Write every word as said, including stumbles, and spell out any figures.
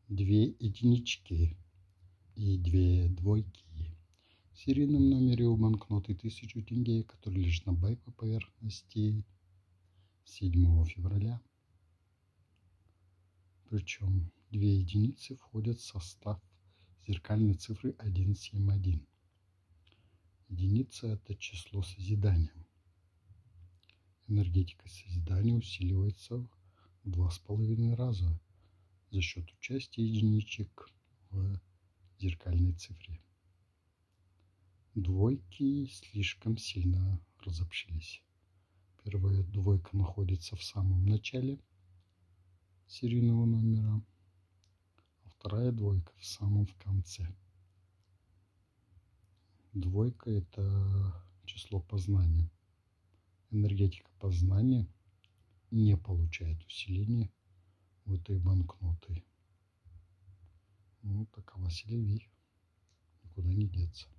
две единички и две двойки. В серийном номере у банкноты тысячу тенге, который лежит на бай по поверхности седьмого февраля. Причем две единицы входят в состав зеркальной цифры один семь один. Единица – это число созидания. Энергетика созидания усиливается в два с половиной раза за счет участия единичек в зеркальной цифре. Двойки слишком сильно разобщились. Первая двойка находится в самом начале серийного номера, а вторая двойка в самом в конце. Двойка – это число познания. Энергетика познания не получает усиления у этой банкноты. Ну, такова Селевей. Никуда не деться.